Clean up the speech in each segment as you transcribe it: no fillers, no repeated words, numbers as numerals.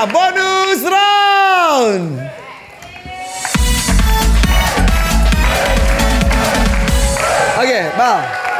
bonus round. Oke, Bang.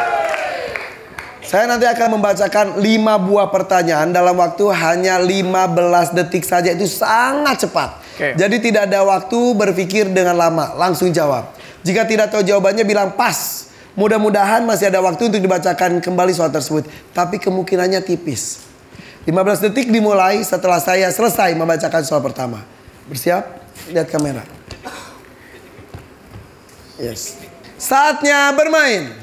Saya nanti akan membacakan 5 buah pertanyaan dalam waktu hanya 15 detik saja. Itu sangat cepat. Jadi tidak ada waktu berpikir dengan lama. Langsung jawab. Jika tidak tahu jawabannya bilang pas. Mudah-mudahan masih ada waktu untuk dibacakan kembali soal tersebut. Tapi kemungkinannya tipis. 15 detik dimulai setelah saya selesai membacakan soal pertama. Bersiap? Lihat kamera. Yes. Saatnya bermain.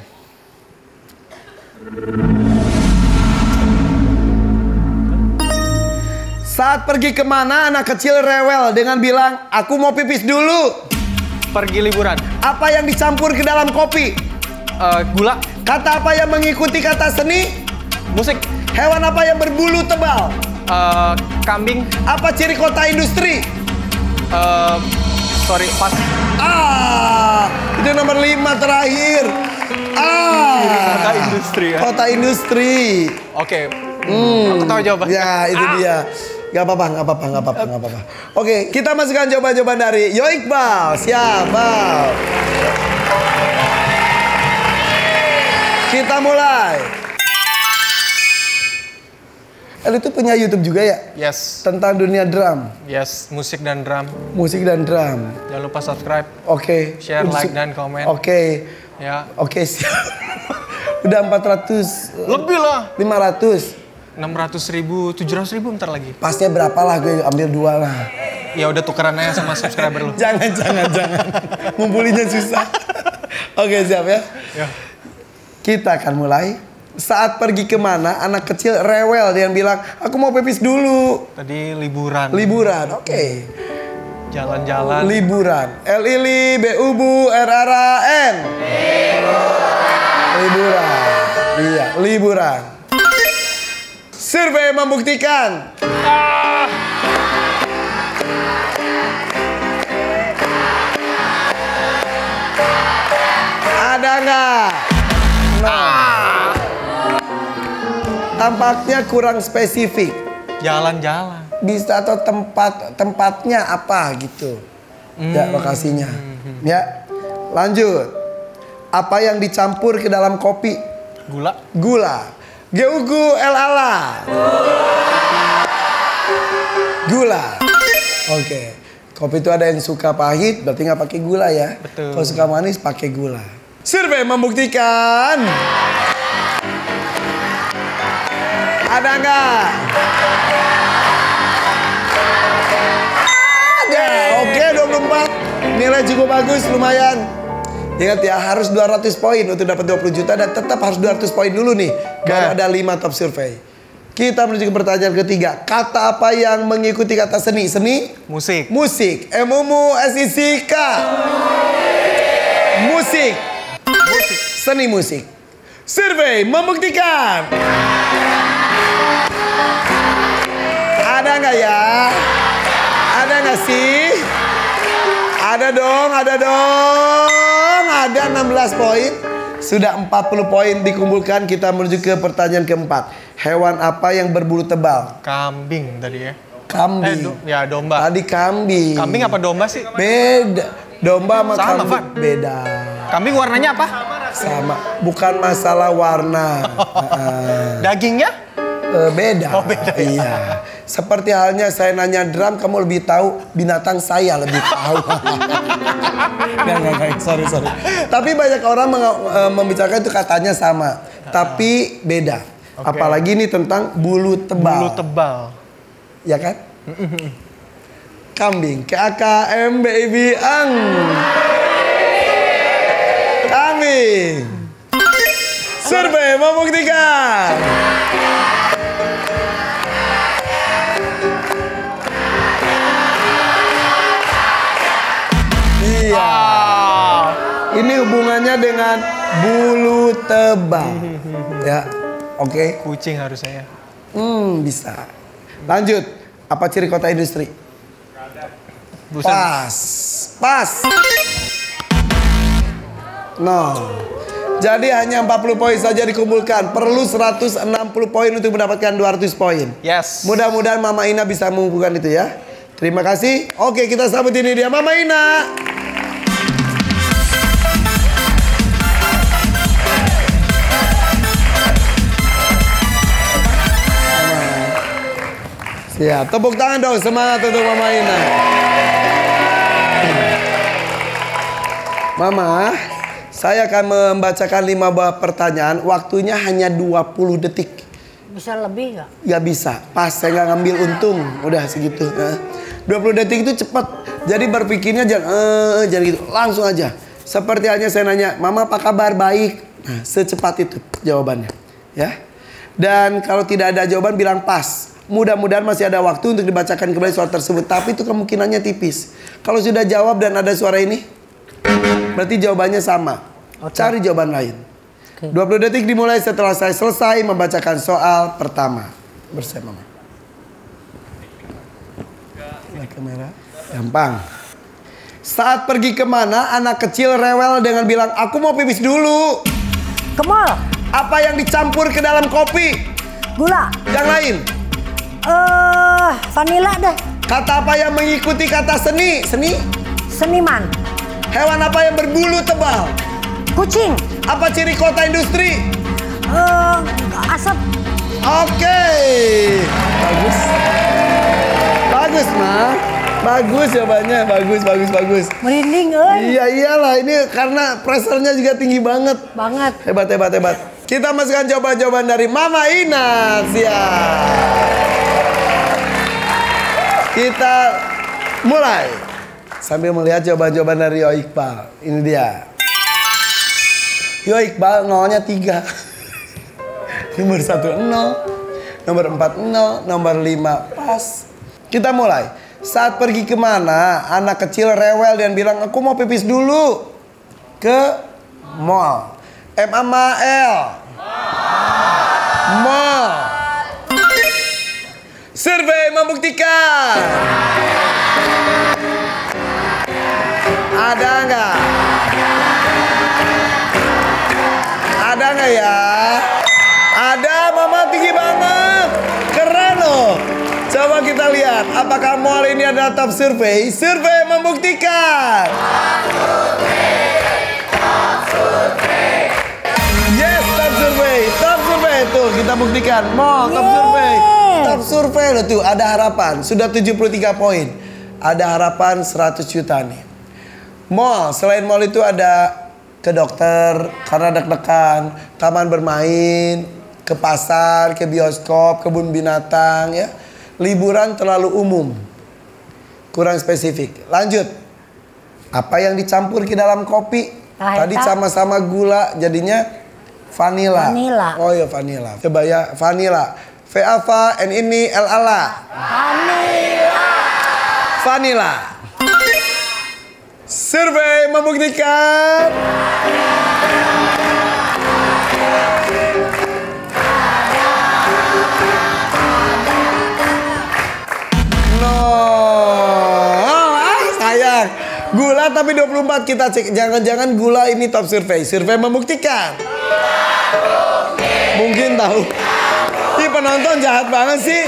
Saat pergi kemana anak kecil rewel dengan bilang, aku mau pipis dulu. Pergi liburan. Apa yang dicampur ke dalam kopi? Gula. Kata apa yang mengikuti kata seni? Musik. Hewan apa yang berbulu tebal? Kambing. Apa ciri kota industri? Sorry, pas. Itu nomor 5 terakhir. Kota industri ya. Kota industri. Oke. Aku tahu jawabannya. Ya, itu dia. Gak apa-apa. Oke, kita masukkan jawaban-jawaban dari Yo Iqbal. Siap, Bal. Kita mulai. Itu punya YouTube juga ya? Yes. Tentang dunia drum. Yes, musik dan drum. Musik dan drum. Jangan lupa subscribe. Oke. Share, like, dan komen. Oke. Ya. Oke, siap. Udah 400. Lebih lah. 500. 600.000, 700.000 bentar lagi. Pasnya berapa lah, gue ambil 2 lah. Ya udah tukeran aja sama subscriber lu. Jangan. Ngumpulinnya susah. Oke, siap ya. Ya. Kita akan mulai. Saat pergi kemana anak kecil rewel dia bilang, aku mau pipis dulu. Tadi liburan. Liburan, oke. Jalan-jalan. Liburan. L-I-L-I B-U-B-U R-R-A-N. Liburan. Iya, liburan. Survei membuktikan. Ada nggak? Tampaknya kurang spesifik. Jalan-jalan. Bisa atau tempatnya apa gitu. Ya, lokasinya. Ya. Lanjut. Apa yang dicampur ke dalam kopi? Gula. G-U-G-U L-A-L-A. Gula. Oke. Kopi itu ada yang suka pahit, berarti nggak pakai gula ya. Betul. Kalau suka manis pakai gula. Survei membuktikan. Ada nggak? Ada. Oke, 24. Nilai cukup bagus, lumayan. Ingat ya, harus 200 poin untuk dapat 20 juta dan tetap harus 200 poin dulu nih. Baru ada 5 top survei. Kita menuju ke pertanyaan ketiga. Kata apa yang mengikuti kata seni? Seni? Musik. Musik. M-U-M-U-S-I-C-K. Musik. Seni musik. Survei membuktikan. Ada nggak ya? Ada nggak sih? Ada dong. Ada 16 poin. Sudah 40 poin dikumpulkan. Kita menuju ke pertanyaan keempat. Hewan apa yang berbulu tebal? Kambing tadi ya. Kambing. Domba. Tadi kambing. Kambing apa domba sih? Beda. Domba sama kambing Van. beda. Kambing warnanya apa? Sama. Bukan masalah warna. Dagingnya? Beda. Oh, beda ya? Iya. Seperti halnya saya nanya drum, kamu lebih tahu, binatang saya lebih tahu. Nggak. Sorry. Tapi banyak orang membicarakan itu katanya sama. Tapi beda. Okay. Apalagi ini tentang bulu tebal. Bulu tebal. Ya kan? Kambing. KKM baby ang. Kambing. Survei membuktikan. Iya. Ini hubungannya dengan bulu tebal. Ya. Oke. Kucing harusnya ya. Bisa. Lanjut. Apa ciri kota industri? Busan. Pas. No. Jadi hanya 40 poin saja dikumpulkan. Perlu 160 poin untuk mendapatkan 200 poin. Yes. Mudah-mudahan Mama Ina bisa mengumpulkan itu ya. Terima kasih. Oke, kita sambut ini dia Mama Ina. Siap. Tepuk tangan dong, semangat untuk Mama Ina. Mama, saya akan membacakan 5 buah pertanyaan. Waktunya hanya 20 detik. Bisa lebih nggak? Gak bisa. Pas saya nggak ngambil untung. Udah segitu. 20 detik itu cepat. Jadi berpikirnya jangan gitu. Langsung aja. Seperti halnya saya nanya, Mama apa kabar? Baik. Nah, secepat itu jawabannya. Ya. Dan kalau tidak ada jawaban bilang pas. Mudah-mudahan masih ada waktu untuk dibacakan kembali soal tersebut. Tapi itu kemungkinannya tipis. Kalau sudah jawab dan ada suara ini, berarti jawabannya sama. Cari jawaban lain. 20 detik dimulai setelah saya selesai membacakan soal pertama. Bersama Mama. Kamera. Gampang. Saat pergi kemana anak kecil rewel dengan bilang aku mau pipis dulu. Ke mall. Apa yang dicampur ke dalam kopi? Gula. Yang lain? Vanila deh. Kata apa yang mengikuti kata seni? Seni? Seniman. Hewan apa yang berbulu tebal? Kucing. Apa ciri kota industri? Asap. Oke. Bagus. Bagus, Ma. Bagus jawabannya. Bagus. Merinding, euy. Iya, iyalah. Ini karena pressernya juga tinggi banget. Banget. Hebat. Kita masukkan jawaban-jawaban dari Mama Ina. Siap. Kita mulai. Sambil melihat jawaban-jawaban dari Yo Iqbal. Ini dia. Yo Iqbal nolnya 3. Nomor 1 0. Nomor 4 0. Nomor 5 pas. Kita mulai. Saat pergi kemana anak kecil rewel dan bilang aku mau pipis dulu. Ke mall. M-A-M-A-L. Mall. Survei membuktikan. Ada nggak? Ada nggak ya? Ada, Mama tinggi banget. Keren loh. Coba kita lihat, apakah mall ini adalah top survei? Survei membuktikan. Top survei. Yes, top survei. Tuh, kita buktikan. Mall, top survei. Top survei loh tuh, ada harapan. Sudah 73 poin. Ada harapan 100 juta nih. Mall, selain mall itu ada ke dokter karena deg-degan, taman bermain, ke pasar, ke bioskop, kebun binatang ya. Liburan terlalu umum. Kurang spesifik. Lanjut. Apa yang dicampur ke dalam kopi? Tadi sama-sama gula jadinya vanila. Oh ya vanila. Coba ya vanila. V-A-V N ini L-A-L-A. Vanila. Survei membuktikan. Sayang. Gula tapi 24 kita cek. Jangan-jangan gula ini top survei. Survei membuktikan. Mungkin tahu. Ih penonton jahat banget sih.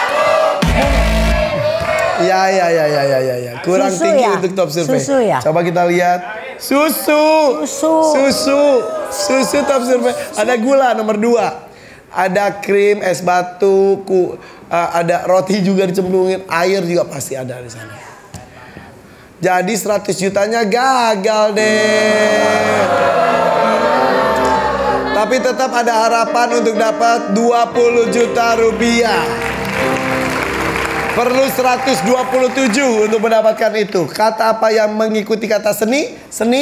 Ya. Kurang Susu tinggi ya? untuk top survei. Susu ya? Coba kita lihat. Susu top survei. Ada gula nomor 2. Ada krim, es batu, ada roti juga dicemplungin, air juga pasti ada di sana. Jadi 100 jutanya gagal deh. Tapi tetap ada harapan untuk dapat 20 juta rupiah. Perlu 127 untuk mendapatkan itu. Kata apa yang mengikuti kata seni?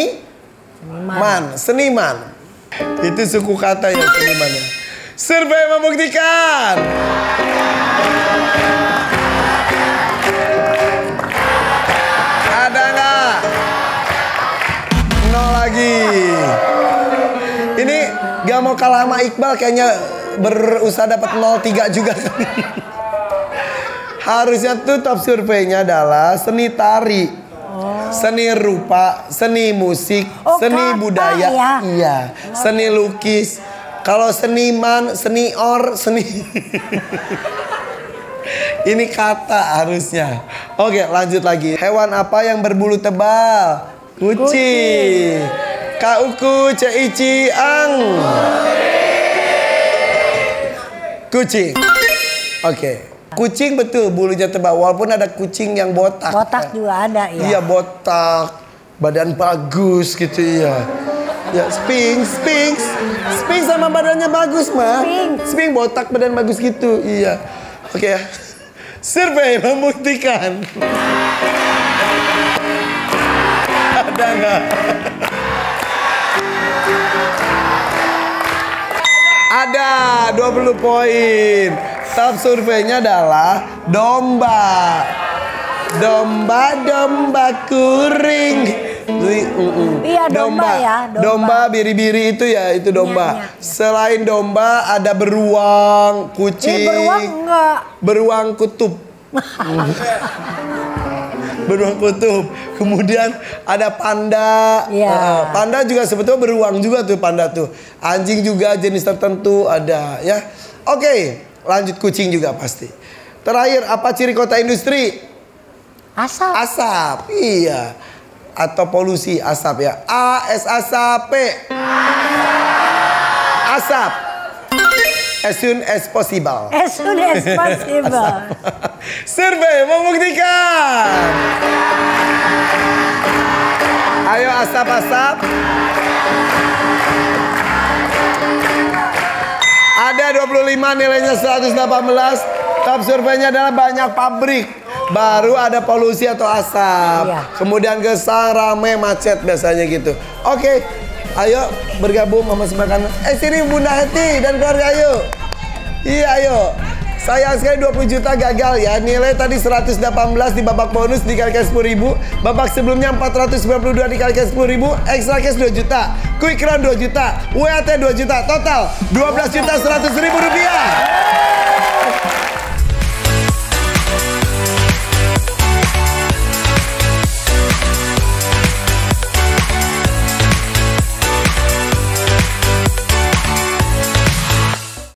Seniman. Itu suku kata yang senimannya. Survei membuktikan. Ada nggak? 0 lagi. Ini gak mau kalah sama Iqbal, kayaknya berusaha dapat 03 juga. Harusnya tuh top surveinya adalah seni tari. Seni rupa, seni musik, Oh, seni kata budaya. ya. Iya. Seni lukis. Kalau seniman, senior, seni. Ini kata harusnya. Oke, lanjut lagi. Hewan apa yang berbulu tebal? Kucing. Kauku ceici ang. Kucing. Oke. Kucing betul bulunya tebal. Walaupun ada kucing yang botak. Botak juga ada ya. Iya botak. Badan bagus gitu ya. Ya Sphinx sama badannya bagus mah. Sphinx botak badan bagus gitu. Iya. Oke ya. Survei membuktikan. Ada nggak? Ada 20 poin. Top surveinya adalah domba. Domba kuring. Iya domba ya. Domba biri-biri itu ya, itu domba. Iya. Selain domba ada beruang, kucing. Beruang enggak. Beruang kutub. Beruang kutub. Kemudian ada panda. Iya. Panda juga sebetulnya beruang juga tuh panda tuh. Anjing juga jenis tertentu ada ya. Oke, lanjut kucing juga pasti. Terakhir, apa ciri kota industri? Asap. Asap. Iya. Atau polusi asap ya. ASAP. Asap. As soon as possible. As soon as possible. Survei membuktikan. Ayo asap-asap. Ada 25 nilainya 118. Top surveinya adalah banyak pabrik. Baru ada polusi atau asap. Iya. Kemudian gesang, rame, macet biasanya gitu. Oke. Ayo bergabung mempersembahkan. Sini Bunda Heti dan keluarga ayo. Iya ayo. Sayang sekali 20 juta gagal ya. Nilai tadi 118 di babak bonus dikalikan 10.000. Babak sebelumnya 492 dikalikan 10.000. Extra cash 2 juta. Quick run 2 juta. WAT 2 juta. Total 12 juta 100.000 rupiah.